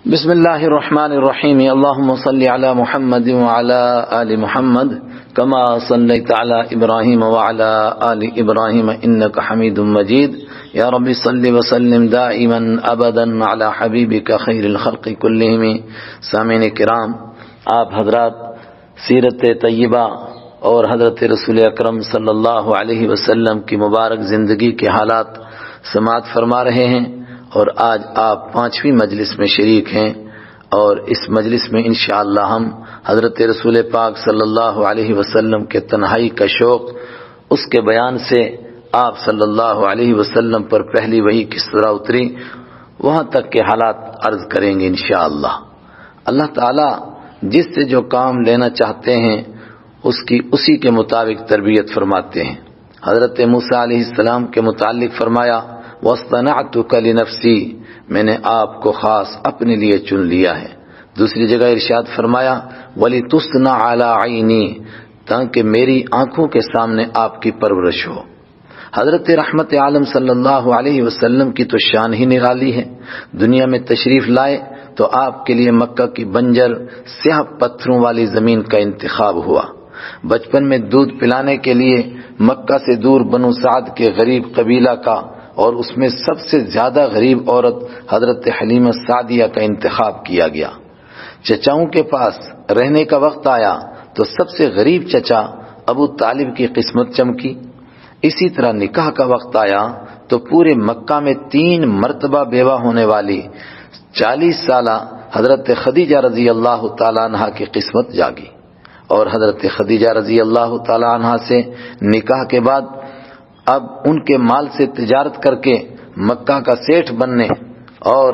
بسم اللہ الرحمن الرحیم اللہم صل علی محمد وعلی آل محمد کما صلیت علی ابراہیم وعلی آل ابراہیم انک حمید مجید یا رب صل وسلم دائما ابدا علی حبیبک خیر الخلق کلہم۔ سامعین کرام، آپ حضرات سیرت طیبہ اور حضرت رسول اکرم صلی اللہ علیہ وسلم کی مبارک زندگی کے حالات سماعت فرما رہے ہیں، اور آج آپ 5ویں مجلس میں شریک ہیں، اور اس مجلس میں انشاءاللہ ہم حضرت رسول پاک صلی اللہ علیہ وسلم کے تنہائی کا شوق، اس کے بیان سے آپ صلی اللہ علیہ وسلم پر پہلی وحی کس طرح اتری، وہاں تک کے حالات عرض کریں گے انشاءاللہ۔ اللہ تعالی جس سے جو کام لینا چاہتے ہیں اسی کے مطابق تربیت فرماتے ہیں۔ حضرت موسیٰ علیہ السلام کے متعلق فرمایا وَاصْطَنَعْتُكَ لِنَفْسِي، میں نے آپ کو خاص اپنے لیے چن لیا ہے۔ دوسری جگہ ارشاد فرمایا وَلِتُصْنَعَ عَلَىٰ عَيْنِي، تاکہ میری آنکھوں کے سامنے آپ کی پرورش ہو۔ حضرت رحمت عالم صلی اللہ علیہ وسلم کی تو شان ہی نرالی ہے۔ دنیا میں تشریف لائے تو آپ کے لیے مکہ کی بنجر سیاہ پتھروں والی زمین کا انتخاب ہوا۔ بچپن میں دودھ پلانے کے لیے مکہ سے دور بنو سعد کے غریب قبیلہ کا، اور اس میں سب سے زیادہ غریب عورت حضرت حلیمہ سعدیہ کا انتخاب کیا گیا۔ چچاؤں کے پاس رہنے کا وقت آیا تو سب سے غریب چچا ابو طالب کی قسمت چمکی۔ اسی طرح نکاح کا وقت آیا تو پورے مکہ میں 3 مرتبہ بیوہ ہونے والی 40 سالہ حضرت خدیجہ رضی اللہ تعالیٰ عنہ کی قسمت جاگی، اور حضرت خدیجہ رضی اللہ تعالیٰ عنہ سے نکاح کے بعد اب ان کے مال سے تجارت کر کے مکہ کا سیٹھ بننے اور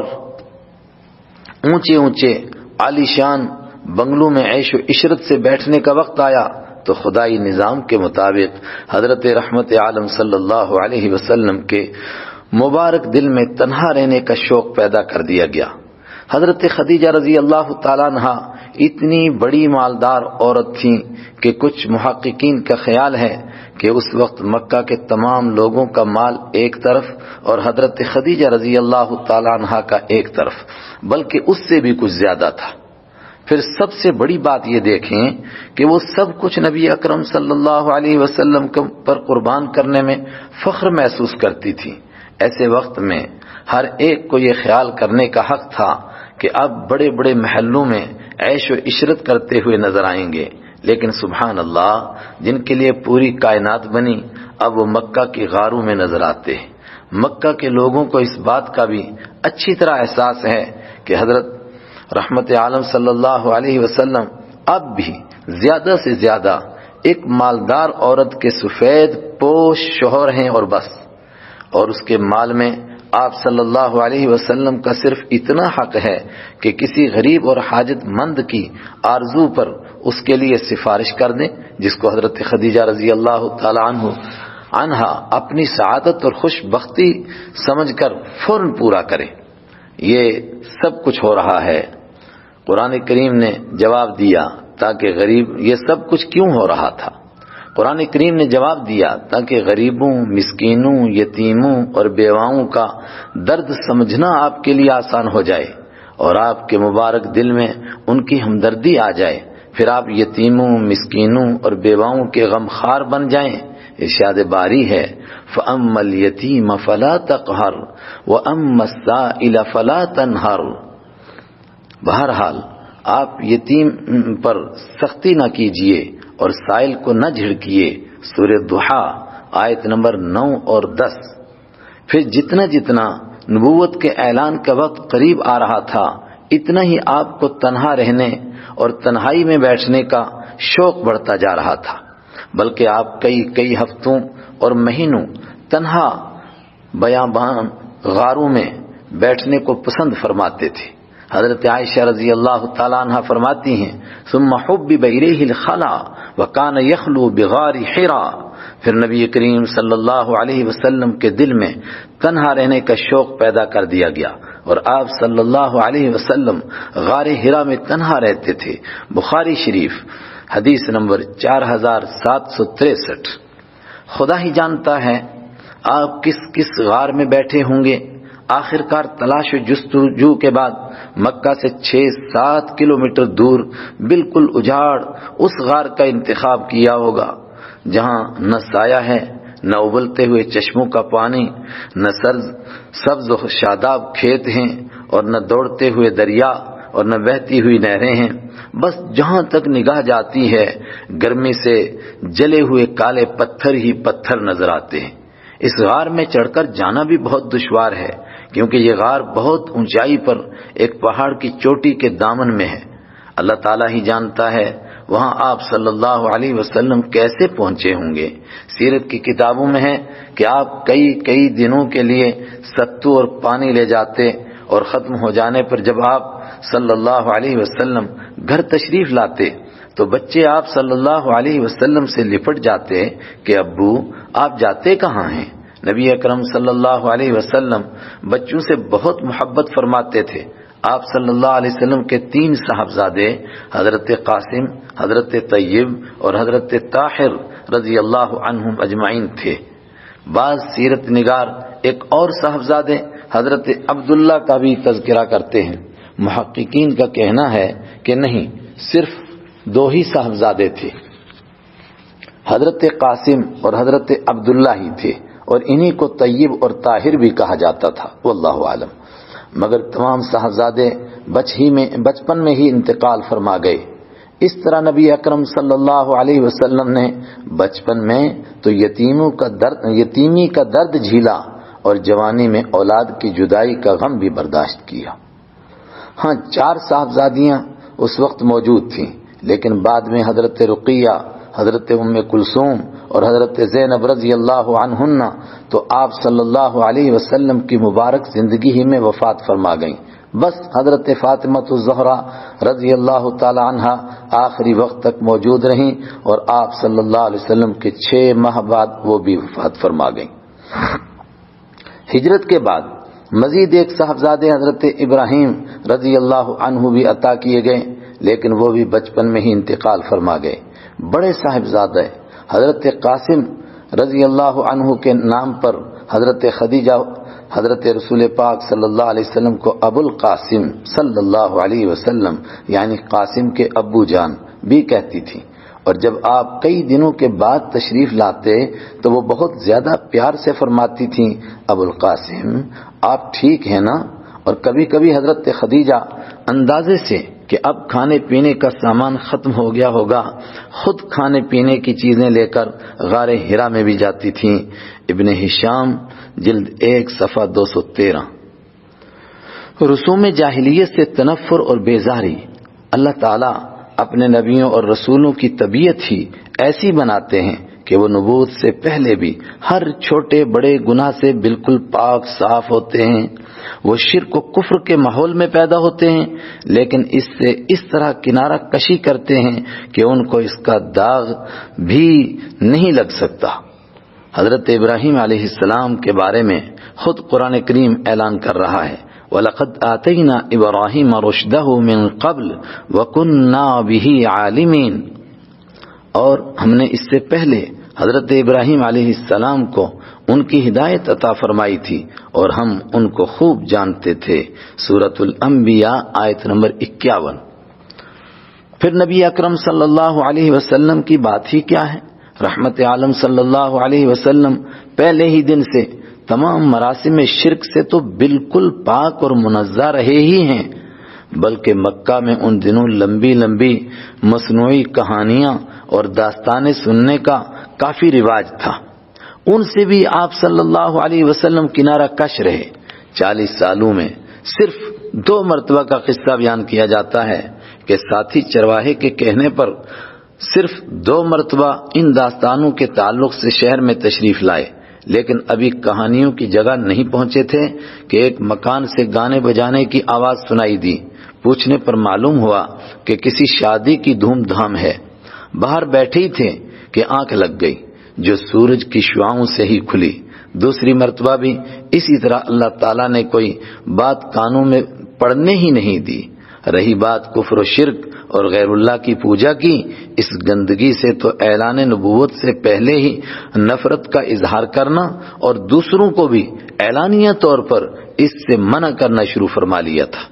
اونچے اونچے عالی شان بنگلوں میں عیش و عشرت سے بیٹھنے کا وقت آیا تو خدائی نظام کے مطابق حضرت رحمت عالم صلی اللہ علیہ وسلم کے مبارک دل میں تنہا رہنے کا شوق پیدا کر دیا گیا۔ حضرت خدیجہ رضی اللہ تعالیٰ عنہ اتنی بڑی مالدار عورت تھیں کہ کچھ محققین کا خیال ہے کہ اس وقت مکہ کے تمام لوگوں کا مال ایک طرف اور حضرت خدیجہ رضی اللہ تعالیٰ عنہ کا ایک طرف، بلکہ اس سے بھی کچھ زیادہ تھا۔ پھر سب سے بڑی بات یہ دیکھیں کہ وہ سب کچھ نبی اکرم صلی اللہ علیہ وسلم پر قربان کرنے میں فخر محسوس کرتی تھی۔ ایسے وقت میں ہر ایک کو یہ خیال کرنے کا حق تھا کہ اب بڑے بڑے محلوں میں عیش و عشرت کرتے ہوئے نظر آئیں گے، لیکن سبحان اللہ، جن کے لیے پوری کائنات بنی اب وہ مکہ کی غاروں میں نظر آتے ہیں۔ مکہ کے لوگوں کو اس بات کا بھی اچھی طرح احساس ہے کہ حضرت رحمت عالم صلی اللہ علیہ وسلم اب بھی زیادہ سے زیادہ ایک مالدار عورت کے سفید پوش شوہر ہیں اور بس، اور اس کے مال میں آپ صلی اللہ علیہ وسلم کا صرف اتنا حق ہے کہ کسی غریب اور حاجت مند کی آرزو پر اس کے لیے سفارش کر دیں، جس کو حضرت خدیجہ رضی اللہ تعالی عنہا اپنی سعادت اور خوش بختی سمجھ کر فوراً پورا کریں۔ یہ سب کچھ ہو رہا ہے، قرآن کریم نے جواب دیا تاکہ غریب، یہ سب کچھ کیوں ہو رہا تھا؟ قرآن کریم نے جواب دیا تاکہ غریبوں، مسکینوں، یتیموں اور بیواؤں کا درد سمجھنا آپ کے لیے آسان ہو جائے، اور آپ کے مبارک دل میں ان کی ہمدردی آ جائے، پھر آپ یتیموں، مسکینوں اور بیواؤں کے غمخوار بن جائیں۔ ارشاد باری ہے فَأَمَّا الْيَتِيمَ فَلَا تَقْهَرْ وَأَمَّا السَّائِلَ فَلَا تَنْهَرْ۔ بہرحال آپ یتیم پر سختی نہ کیجیے اور سائل کو نہ جھڑکیے۔ سورہ ضحیٰ آیت نمبر 9 اور 10۔ پھر جتنا جتنا نبوت کے اعلان کا وقت قریب آ رہا تھا، اتنا ہی آپ کو تنہا رہنے اور تنہائی میں بیٹھنے کا شوق بڑھتا جا رہا تھا، بلکہ آپ کئی ہفتوں اور مہینوں تنہا بیابان غاروں میں بیٹھنے کو پسند فرماتے تھے۔ حضرت عائشہ رضی اللہ تعالیٰ عنہ فرماتی ہیں ثم حبب الیہ الخلا وکان یخلو بغار حرا، پھر نبی کریم صلی اللہ علیہ وسلم کے دل میں تنہا رہنے کا شوق پیدا کر دیا گیا، اور آپ صلی اللہ علیہ وسلم غار حرا میں تنہا رہتے تھے۔ بخاری شریف حدیث نمبر 4763۔ خدا ہی جانتا ہے آپ کس کس غار میں بیٹھے ہوں گے۔ آخر کار تلاش و جستجو کے بعد مکہ سے 6-7 کلومیٹر دور بالکل اجاڑ اس غار کا انتخاب کیا ہوگا جہاں نہ سایہ ہے، نہ ابلتے ہوئے چشموں کا پانی، نہ سبز و شاداب کھیت ہیں، اور نہ دوڑتے ہوئے دریا اور نہ بہتی ہوئی نہریں ہیں۔ بس جہاں تک نگاہ جاتی ہے گرمی سے جلے ہوئے کالے پتھر ہی پتھر نظر آتے ہیں۔ اس غار میں چڑھ کر جانا بھی بہت دشوار ہے، کیونکہ یہ غار بہت اونچائی پر ایک پہاڑ کی چوٹی کے دامن میں ہے۔ اللہ تعالیٰ ہی جانتا ہے وہاں آپ صلی اللہ علیہ وسلم کیسے پہنچے ہوں گے۔ سیرت کی کتابوں میں ہے کہ آپ کئی دنوں کے لیے ستو اور پانی لے جاتے، اور ختم ہو جانے پر جب آپ صلی اللہ علیہ وسلم گھر تشریف لاتے تو بچے آپ صلی اللہ علیہ وسلم سے لپٹ جاتے کہ ابو آپ جاتے کہاں ہیں؟ نبی اکرم صلی اللہ علیہ وسلم بچوں سے بہت محبت فرماتے تھے۔ آپ صلی اللہ علیہ وسلم کے 3 صاحبزادے حضرت قاسم، حضرت طیب اور حضرت طاہر رضی اللہ عنہم اجمعین تھے۔ بعض سیرت نگار ایک اور صاحبزادے حضرت عبداللہ کا بھی تذکرہ کرتے ہیں۔ محققین کا کہنا ہے کہ نہیں، صرف 2 ہی صاحبزادے تھے، حضرت قاسم اور حضرت عبداللہ ہی تھے، اور انہی کو طیب اور طاہر بھی کہا جاتا تھا، واللہ عالم۔ مگر تمام صاحبزادے بچپن میں ہی انتقال فرما گئے۔ اس طرح نبی اکرم صلی اللہ علیہ وسلم نے بچپن میں تو یتیمی کا درد جھیلا، اور جوانی میں اولاد کی جدائی کا غم بھی برداشت کیا۔ ہاں 4 صاحبزادیاں اس وقت موجود تھیں، لیکن بعد میں حضرت رقیہ، حضرت ام کلثوم اور حضرت زینب رضی اللہ عنہن تو آپ صلی اللہ علیہ وسلم کی مبارک زندگی ہی میں وفات فرما گئیں۔ بس حضرت فاطمہ الزہرا رضی اللہ تعالی عنہا آخری وقت تک موجود رہیں، اور آپ صلی اللہ علیہ وسلم کے 6 ماہ بعد وہ بھی وفات فرما گئیں۔ ہجرت کے بعد مزید ایک صاحبزادے حضرت ابراہیم رضی اللہ عنہ بھی عطا کیے گئے، لیکن وہ بھی بچپن میں ہی انتقال فرما گئے۔ بڑے صاحبزادے حضرت قاسم رضی اللہ عنہ کے نام پر حضرت خدیجہ حضرت رسول پاک صلی اللہ علیہ وسلم کو ابو القاسم صلی اللہ علیہ وسلم یعنی قاسم کے ابو جان بھی کہتی تھی، اور جب آپ کئی دنوں کے بعد تشریف لاتے تو وہ بہت زیادہ پیار سے فرماتی تھیں، ابو القاسم آپ ٹھیک ہیں نا؟ اور کبھی کبھی حضرت خدیجہ اندازے سے کہ اب کھانے پینے کا سامان ختم ہو گیا ہوگا، خود کھانے پینے کی چیزیں لے کر غار ہرا میں بھی جاتی تھیں۔ ابن ہشام جلد 1 صفحہ 213۔ رسوم جاہلیت سے تنفر اور بیزاری اللہ تعالیٰ اپنے نبیوں اور رسولوں کی طبیعت ہی ایسی بناتے ہیں کہ وہ نبوت سے پہلے بھی ہر چھوٹے بڑے گناہ سے بالکل پاک صاف ہوتے ہیں۔ وہ شرک و کفر کے ماحول میں پیدا ہوتے ہیں، لیکن اس سے اس طرح کنارہ کشی کرتے ہیں کہ ان کو اس کا داغ بھی نہیں لگ سکتا۔ حضرت ابراہیم علیہ السلام کے بارے میں خود قرآن کریم اعلان کر رہا ہے، وَلَقَدْ آتَيْنَا إِبْرَاهِيمَ رُشْدَهُ مِنْ قَبْلُ وَكُنَّا بِهِ عَالِمِينَ، اور ہم نے اس سے پہلے حضرت ابراہیم علیہ السلام کو ان کی ہدایت عطا فرمائی تھی، اور ہم ان کو خوب جانتے تھے۔ سورۃ الانبیاء آیت نمبر 51۔ پھر نبی اکرم صلی اللہ علیہ وسلم کی بات ہی کیا ہے؟ رحمت عالم صلی اللہ علیہ وسلم پہلے ہی دن سے تمام مراسم شرک سے تو بالکل پاک اور منزہ رہے ہی ہیں، بلکہ مکہ میں ان دنوں لمبی لمبی مصنوعی کہانیاں اور داستانیں سننے کا کافی رواج تھا۔ ان سے بھی آپ صلی اللہ علیہ وسلم کنارہ کش رہے۔ 40 سالوں میں صرف 2 مرتبہ کا قصہ بیان کیا جاتا ہے کہ ساتھی چرواہے کے کہنے پر صرف 2 مرتبہ ان داستانوں کے تعلق سے شہر میں تشریف لائے، لیکن ابھی کہانیوں کی جگہ نہیں پہنچے تھے کہ ایک مکان سے گانے بجانے کی آواز سنائی دی۔ پوچھنے پر معلوم ہوا کہ کسی شادی کی دھوم دھام ہے۔ باہر بیٹھے ہی تھے کہ آنکھ لگ گئی، جو سورج کی شعاؤں سے ہی کھلی۔ دوسری مرتبہ بھی اسی طرح اللہ تعالیٰ نے کوئی بات کانوں میں پڑنے ہی نہیں دی۔ رہی بات کفر و شرک اور غیر اللہ کی پوجا کی، اس گندگی سے تو اعلان نبوت سے پہلے ہی نفرت کا اظہار کرنا اور دوسروں کو بھی اعلانیہ طور پر اس سے منع کرنا شروع فرما لیا تھا۔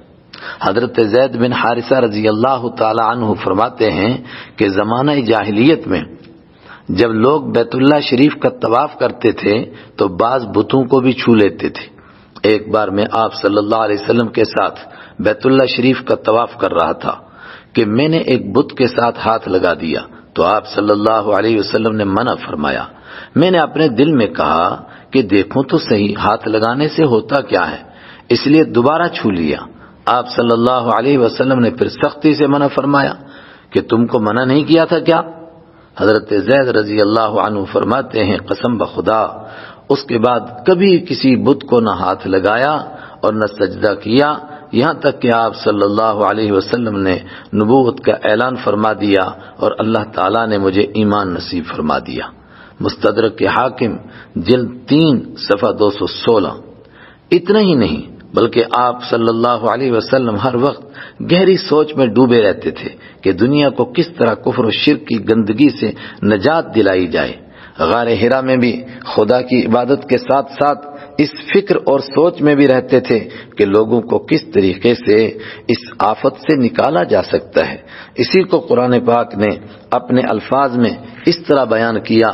حضرت زید بن حارثہ رضی اللہ تعالی عنہ فرماتے ہیں کہ زمانہ جاہلیت میں جب لوگ بیت اللہ شریف کا طواف کرتے تھے تو بعض بتوں کو بھی چھو لیتے تھے۔ ایک بار میں آپ صلی اللہ علیہ وسلم کے ساتھ بیت اللہ شریف کا طواف کر رہا تھا کہ میں نے ایک بت کے ساتھ ہاتھ لگا دیا تو آپ صلی اللہ علیہ وسلم نے منع فرمایا۔ میں نے اپنے دل میں کہا کہ دیکھوں تو صحیح ہاتھ لگانے سے ہوتا کیا ہے، اس لیے دوبارہ چھو لیا۔ آپ صلی اللہ علیہ وسلم نے پھر سختی سے منع فرمایا کہ تم کو منع نہیں کیا تھا کیا؟ حضرت زید رضی اللہ عنہ فرماتے ہیں قسم بخدا اس کے بعد کبھی کسی بت کو نہ ہاتھ لگایا اور نہ سجدہ کیا، یہاں تک کہ آپ صلی اللہ علیہ وسلم نے نبوت کا اعلان فرما دیا اور اللہ تعالیٰ نے مجھے ایمان نصیب فرما دیا۔ مستدرک کے حاکم جلد 3 صفحہ 216۔ اتنا ہی نہیں بلکہ آپ صلی اللہ علیہ وسلم ہر وقت گہری سوچ میں ڈوبے رہتے تھے کہ دنیا کو کس طرح کفر و شرک کی گندگی سے نجات دلائی جائے۔ غار حرا میں بھی خدا کی عبادت کے ساتھ ساتھ اس فکر اور سوچ میں بھی رہتے تھے کہ لوگوں کو کس طریقے سے اس آفت سے نکالا جا سکتا ہے۔ اسی کو قرآن پاک نے اپنے الفاظ میں اس طرح بیان کیا،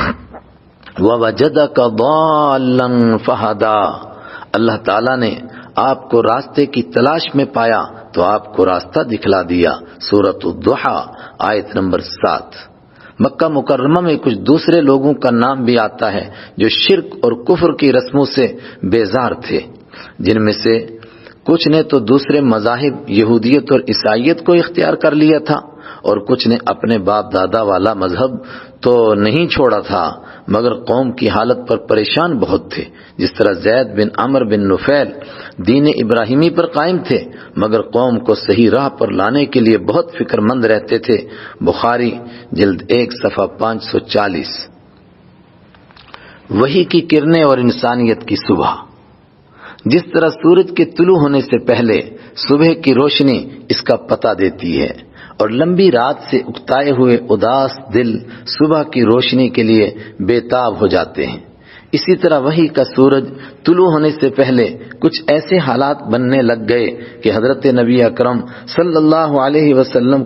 وَوَجَدَكَ ضَالًّا فَهَدَىٰ۔ اللہ تعالیٰ نے آپ کو راستے کی تلاش میں پایا تو آپ کو راستہ دکھلا دیا۔ سورۃ الضحیٰ آیت نمبر 7۔ مکہ مکرمہ میں کچھ دوسرے لوگوں کا نام بھی آتا ہے جو شرک اور کفر کی رسموں سے بیزار تھے، جن میں سے کچھ نے تو دوسرے مذاہب یہودیت اور عیسائیت کو اختیار کر لیا تھا اور کچھ نے اپنے باپ دادا والا مذہب تو نہیں چھوڑا تھا مگر قوم کی حالت پر پریشان بہت تھے، جس طرح زید بن عمرو بن نفیل دین ابراہیمی پر قائم تھے مگر قوم کو صحیح راہ پر لانے کے لیے بہت فکر مند رہتے تھے۔ بخاری جلد 1 صفحہ 540۔ وحی کی کرنیں اور انسانیت کی صبح۔ جس طرح سورج کے طلوع ہونے سے پہلے صبح کی روشنی اس کا پتہ دیتی ہے اور لمبی رات سے اکتائے ہوئے اداس دل صبح کی روشنی کے لیے بےتاب ہو جاتے ہیں، اسی طرح وحی کا سورج طلوع ہونے سے پہلے کچھ ایسے حالات بننے لگ گئے کہ حضرت نبی اکرم صلی اللہ علیہ وسلم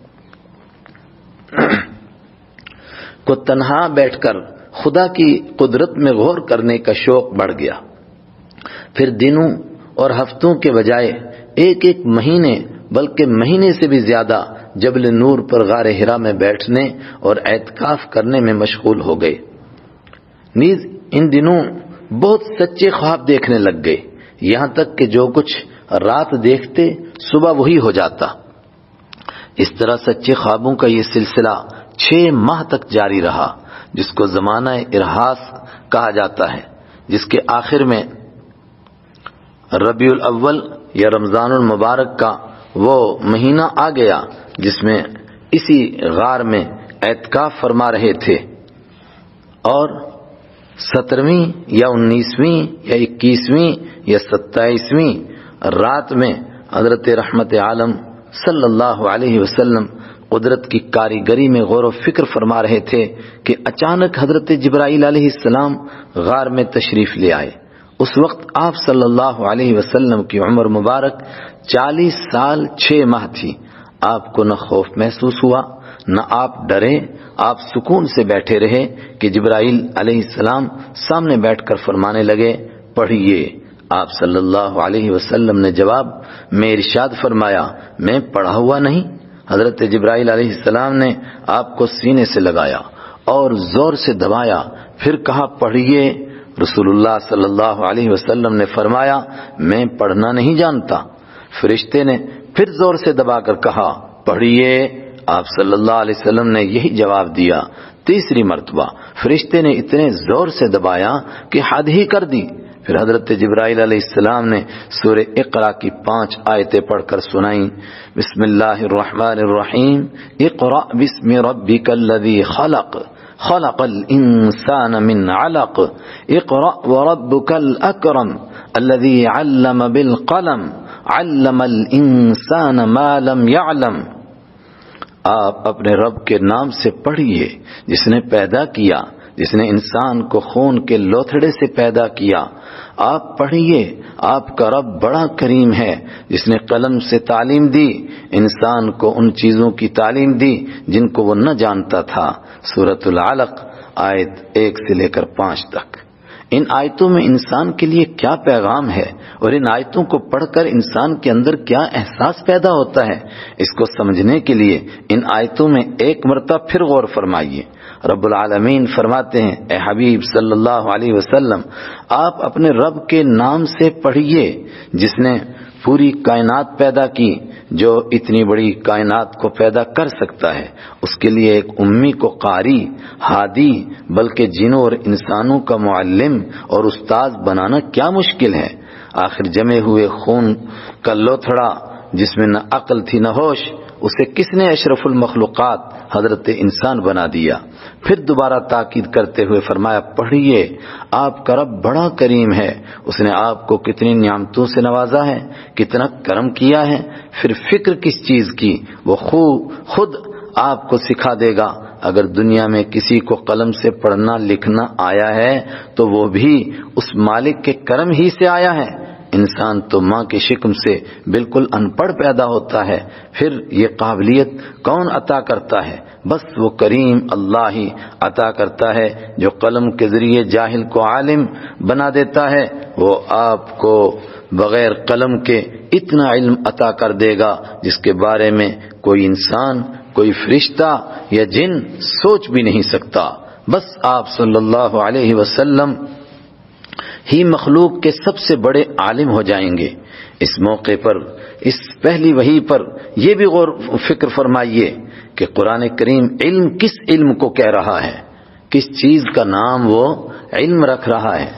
کو تنہا بیٹھ کر خدا کی قدرت میں غور کرنے کا شوق بڑھ گیا۔ پھر دنوں اور ہفتوں کے بجائے ایک ایک مہینے بلکہ مہینے سے بھی زیادہ جبل نور پر غار حرا میں بیٹھنے اور اعتکاف کرنے میں مشغول ہو گئے۔ نیز ان دنوں بہت سچے خواب دیکھنے لگ گئے، یہاں تک کہ جو کچھ رات دیکھتے صبح وہی ہو جاتا۔ اس طرح سچے خوابوں کا یہ سلسلہ 6 ماہ تک جاری رہا، جس کو زمانہ ارہاس کہا جاتا ہے، جس کے آخر میں ربیع الاول یا رمضان المبارک کا وہ مہینہ آ گیا جس میں اسی غار میں اعتکاف فرما رہے تھے، اور 17ویں یا 19ویں یا 21ویں یا 27ویں رات میں حضرت رحمت عالم صلی اللہ علیہ وسلم قدرت کی کاریگری میں غور و فکر فرما رہے تھے کہ اچانک حضرت جبرائیل علیہ السلام غار میں تشریف لے آئے۔ اس وقت آپ صلی اللہ علیہ وسلم کی عمر مبارک 40 سال 6 ماہ تھی۔ آپ کو نہ خوف محسوس ہوا نہ آپ ڈرے، آپ سکون سے بیٹھے رہے کہ جبرائیل علیہ السلام سامنے بیٹھ کر فرمانے لگے، پڑھیے۔ آپ صلی اللہ علیہ وسلم نے جواب میں ارشاد فرمایا، میں پڑھا ہوا نہیں۔ حضرت جبرائیل علیہ السلام نے آپ کو سینے سے لگایا اور زور سے دبایا، پھر کہا پڑھیے۔ رسول اللہ صلی اللہ علیہ وسلم نے فرمایا، میں پڑھنا نہیں جانتا۔ فرشتے نے پھر زور سے دبا کر کہا پڑھیے۔ آپ صلی اللہ علیہ وسلم نے یہی جواب دیا۔ تیسری مرتبہ فرشتے نے اتنے زور سے دبایا کہ حد ہی کر دی۔ پھر حضرت جبرائیل علیہ السلام نے سورہ اقرا کی 5 آیتیں پڑھ کر سنائیں۔ بسم اللہ الرحمن الرحیم، اقرأ بسم ربک الذی خلق، خلق الانسان من علق، اقرأ وربک الاکرم الذی علم بالقلم، علم الانسان ما لم يعلم۔ آپ اپنے رب کے نام سے پڑھیے جس نے پیدا کیا، جس نے انسان کو خون کے لوتھڑے سے پیدا کیا۔ آپ پڑھیے، آپ کا رب بڑا کریم ہے جس نے قلم سے تعلیم دی، انسان کو ان چیزوں کی تعلیم دی جن کو وہ نہ جانتا تھا۔ سورۃ العلق آیت 1 سے لے کر 5 تک۔ ان آیتوں میں انسان کے لیے کیا پیغام ہے اور ان آیتوں کو پڑھ کر انسان کے اندر کیا احساس پیدا ہوتا ہے، اس کو سمجھنے کے لیے ان آیتوں میں ایک مرتبہ پھر غور فرمائیے۔ رب العالمین فرماتے ہیں، اے حبیب صلی اللہ علیہ وسلم، آپ اپنے رب کے نام سے پڑھیے جس نے پوری کائنات پیدا کی، جو اتنی بڑی کائنات کو پیدا کر سکتا ہے۔ اس کے لیے ایک امی کو قاری، ہادی، بلکہ جنوں اور انسانوں کا معلم اور استاد بنانا کیا مشکل ہے۔ آخر جمے ہوئے خون کا لوتھڑا جس میں نہ عقل تھی نہ ہوش، اسے کس نے اشرف المخلوقات حضرت انسان بنا دیا؟ پھر دوبارہ تاکید کرتے ہوئے فرمایا، پڑھیے، آپ کا رب بڑا کریم ہے، اس نے آپ کو کتنی نعمتوں سے نوازا ہے، کتنا کرم کیا ہے۔ پھر فکر کس چیز کی، وہ خود آپ کو سکھا دے گا۔ اگر دنیا میں کسی کو قلم سے پڑھنا لکھنا آیا ہے تو وہ بھی اس مالک کے کرم ہی سے آیا ہے۔ انسان تو ماں کے شکم سے بالکل ان پڑھ پیدا ہوتا ہے، پھر یہ قابلیت کون عطا کرتا ہے؟ بس وہ کریم اللہ ہی عطا کرتا ہے، جو قلم کے ذریعے جاہل کو عالم بنا دیتا ہے، وہ آپ کو بغیر قلم کے اتنا علم عطا کر دے گا جس کے بارے میں کوئی انسان، کوئی فرشتہ یا جن سوچ بھی نہیں سکتا۔ بس آپ صلی اللہ علیہ وسلم ہی مخلوق کے سب سے بڑے عالم ہو جائیں گے۔ اس موقع پر، اس پہلی وحی پر یہ بھی غور فکر فرمائیے کہ قرآن کریم علم کس علم کو کہہ رہا ہے، کس چیز کا نام وہ علم رکھ رہا ہے۔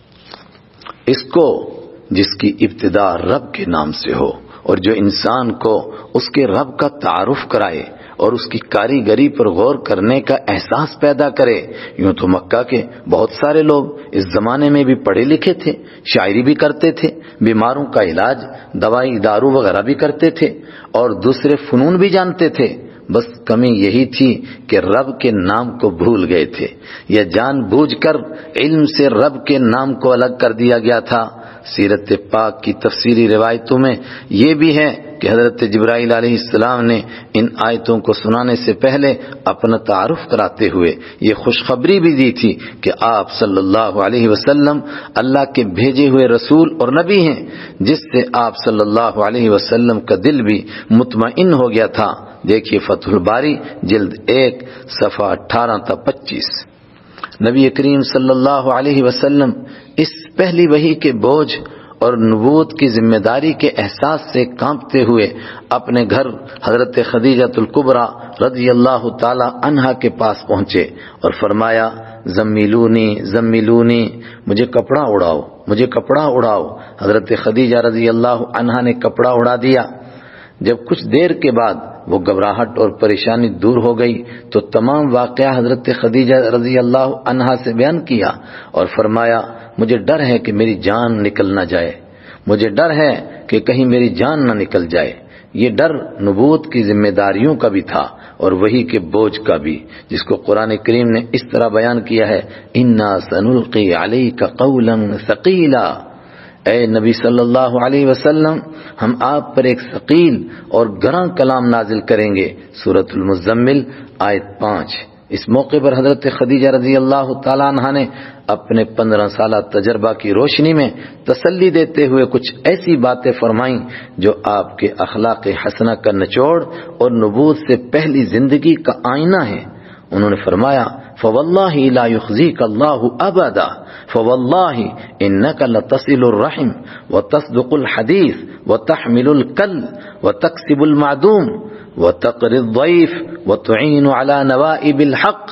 اس کو جس کی ابتدا رب کے نام سے ہو اور جو انسان کو اس کے رب کا تعارف کرائے اور اس کی کاریگری پر غور کرنے کا احساس پیدا کرے۔ یوں تو مکہ کے بہت سارے لوگ اس زمانے میں بھی پڑھے لکھے تھے، شاعری بھی کرتے تھے، بیماروں کا علاج، دوائی دارو وغیرہ بھی کرتے تھے اور دوسرے فنون بھی جانتے تھے۔ بس کمی یہی تھی کہ رب کے نام کو بھول گئے تھے، یا جان بوجھ کر علم سے رب کے نام کو الگ کر دیا گیا تھا۔ سیرت پاک کی تفصیلی روایتوں میں یہ بھی ہے کہ حضرت جبرائیل علیہ السلام نے ان آیتوں کو سنانے سے پہلے اپنا تعارف کراتے ہوئے یہ خوشخبری بھی دی تھی کہ آپ صلی اللہ علیہ وسلم اللہ کے بھیجے ہوئے رسول اور نبی ہیں، جس سے آپ صلی اللہ علیہ وسلم کا دل بھی مطمئن ہو گیا تھا۔ دیکھیے فتح الباری جلد 1 صفحہ 18 تا 25۔ نبی کریم صلی اللہ علیہ وسلم اس پہلی وحی کے بوجھ اور نبوت کی ذمہ داری کے احساس سے کانپتے ہوئے اپنے گھر حضرت خدیجہ الکبریٰ رضی اللہ تعالی عنہا کے پاس پہنچے اور فرمایا، زمیلونی زمیلونی، مجھے کپڑا اڑاؤ، مجھے کپڑا اڑاؤ۔ حضرت خدیجہ رضی اللہ عنہا نے کپڑا اڑا دیا۔ جب کچھ دیر کے بعد وہ گھبراہٹ اور پریشانی دور ہو گئی تو تمام واقعہ حضرت خدیجہ رضی اللہ عنہا سے بیان کیا اور فرمایا، مجھے ڈر ہے کہ میری جان نکل نہ جائے، مجھے ڈر ہے کہ کہیں میری جان نہ نکل جائے۔ یہ ڈر نبوت کی ذمہ داریوں کا بھی تھا اور وحی کے بوجھ کا بھی، جس کو قرآن کریم نے اس طرح بیان کیا ہے، اِنَّا سَنُلْقِي عَلَيْكَ قَوْلًا ثَقِيلًا۔ اے نبی صلی اللہ علیہ وسلم، ہم آپ پر ایک ثقیل اور گراں کلام نازل کریں گے۔ سورۃ المزمل آیت 5۔ اس موقع پر حضرت خدیجہ رضی اللہ تعالیٰ عنہ نے اپنے 15 سالہ تجربہ کی روشنی میں تسلی دیتے ہوئے کچھ ایسی باتیں فرمائیں جو آپ کے اخلاق حسنہ کا نچوڑ اور نبوت سے پہلی زندگی کا آئینہ ہے۔ انہوں نے فرمایا، فواللہ لا یخزیک اللہ ابدا، فواللہ انک لتصل الرحم وتصدق الحدیث وتحمل الکل وتکسب المعدوم وتقری الضیف وتعین علی نوائب الحق۔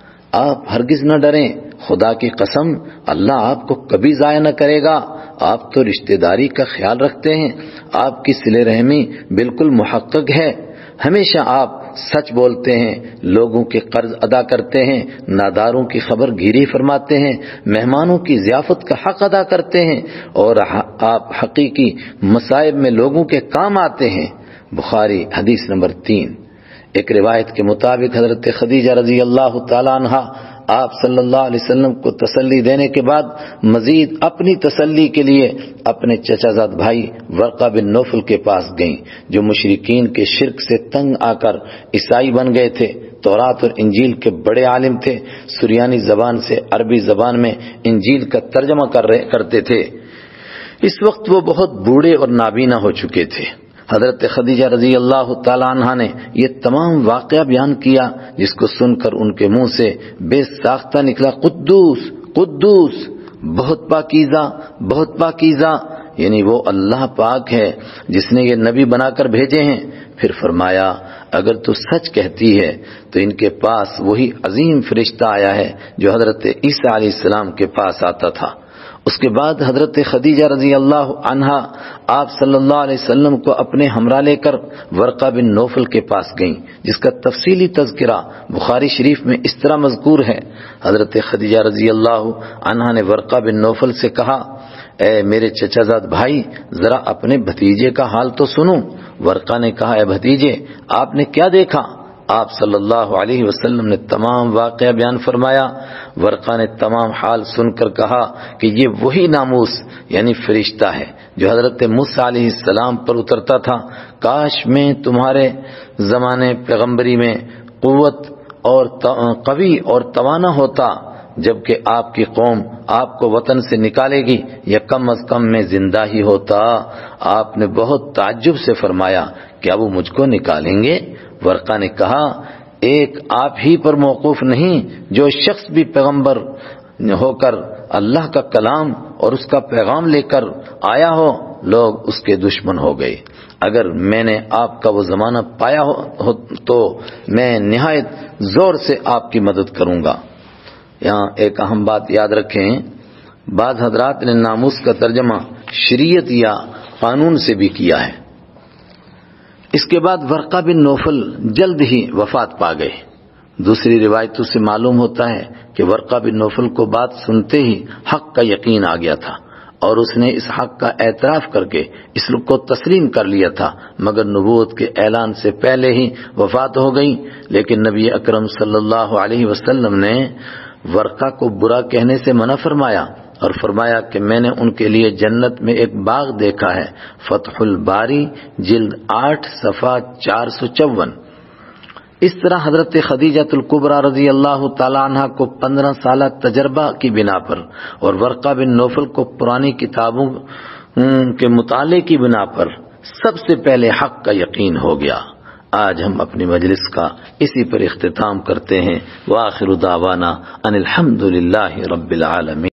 آپ ہرگز نہ ڈریں، خدا کی قسم اللہ آپ کو کبھی ضائع نہ کرے گا۔ آپ تو رشتہ داری کا خیال رکھتے ہیں، آپ کی صلہ رحمی بالکل محقق ہے، ہمیشہ آپ سچ بولتے ہیں، لوگوں کے قرض ادا کرتے ہیں، ناداروں کی خبر گیری فرماتے ہیں، مہمانوں کی ضیافت کا حق ادا کرتے ہیں اور آپ حقیقی مصائب میں لوگوں کے کام آتے ہیں۔ بخاری حدیث نمبر 3۔ ایک روایت کے مطابق حضرت خدیجہ رضی اللہ تعالی عنہا آپ صلی اللہ علیہ وسلم کو تسلی دینے کے بعد مزید اپنی تسلی کے لیے اپنے چچا زاد بھائی ورقہ بن نوفل کے پاس گئیں، جو مشرکین کے شرک سے تنگ آ کر عیسائی بن گئے تھے، تورات اور انجیل کے بڑے عالم تھے، سریانی زبان سے عربی زبان میں انجیل کا ترجمہ کرتے تھے۔ اس وقت وہ بہت بوڑھے اور نابینا ہو چکے تھے۔ حضرت خدیجہ رضی اللہ تعالی عنہا نے یہ تمام واقعہ بیان کیا، جس کو سن کر ان کے منہ سے بے ساختہ نکلا، قدوس قدوس، بہت پاکیزہ بہت پاکیزہ، یعنی وہ اللہ پاک ہے جس نے یہ نبی بنا کر بھیجے ہیں۔ پھر فرمایا اگر تو سچ کہتی ہے تو ان کے پاس وہی عظیم فرشتہ آیا ہے جو حضرت عیسیٰ علیہ السلام کے پاس آتا تھا۔ اس کے بعد حضرت خدیجہ رضی اللہ عنہا آپ صلی اللہ علیہ وسلم کو اپنے ہمراہ لے کر ورقہ بن نوفل کے پاس گئیں، جس کا تفصیلی تذکرہ بخاری شریف میں اس طرح مذکور ہے۔ حضرت خدیجہ رضی اللہ عنہا نے ورقہ بن نوفل سے کہا، اے میرے چچا زاد بھائی، ذرا اپنے بھتیجے کا حال تو سنو۔ ورقہ نے کہا، اے بھتیجے، آپ نے کیا دیکھا؟ آپ صلی اللہ علیہ وسلم نے تمام واقعہ بیان فرمایا۔ ورقہ نے تمام حال سن کر کہا کہ یہ وہی ناموس یعنی فرشتہ ہے جو حضرت موسیٰ علیہ السلام پر اترتا تھا۔ کاش میں تمہارے زمانے پیغمبری میں قوت اور قوی اور توانا ہوتا، جبکہ آپ کی قوم آپ کو وطن سے نکالے گی، یا کم از کم میں زندہ ہی ہوتا۔ آپ نے بہت تعجب سے فرمایا، کیا وہ مجھ کو نکالیں گے؟ ورقہ نے کہا، ایک آپ ہی پر موقوف نہیں، جو شخص بھی پیغمبر ہو کر اللہ کا کلام اور اس کا پیغام لے کر آیا ہو، لوگ اس کے دشمن ہو گئے۔ اگر میں نے آپ کا وہ زمانہ پایا ہو تو میں نہایت زور سے آپ کی مدد کروں گا۔ یہاں ایک اہم بات یاد رکھیں، بعض حضرات نے ناموس کا ترجمہ شریعت یا قانون سے بھی کیا ہے۔ اس کے بعد ورقہ بن نوفل جلد ہی وفات پا گئے۔ دوسری روایتوں سے معلوم ہوتا ہے کہ ورقہ بن نوفل کو بات سنتے ہی حق کا یقین آ گیا تھا اور اس نے اس حق کا اعتراف کر کے اس کو تسلیم کر لیا تھا، مگر نبوت کے اعلان سے پہلے ہی وفات ہو گئی۔ لیکن نبی اکرم صلی اللہ علیہ وسلم نے ورقہ کو برا کہنے سے منع فرمایا اور فرمایا کہ میں نے ان کے لیے جنت میں ایک باغ دیکھا ہے، فتح الباری جلد 8 صفحہ 454۔ اس طرح حضرت خدیجہ الکبریٰ رضی اللہ تعالی عنہ کو 15 سالہ تجربہ کی بنا پر اور ورقہ بن نوفل کو پرانی کتابوں کے مطالعے کی بنا پر سب سے پہلے حق کا یقین ہو گیا۔ آج ہم اپنی مجلس کا اسی پر اختتام کرتے ہیں۔ وآخر دعوانا ان الحمد للہ رب العالمین۔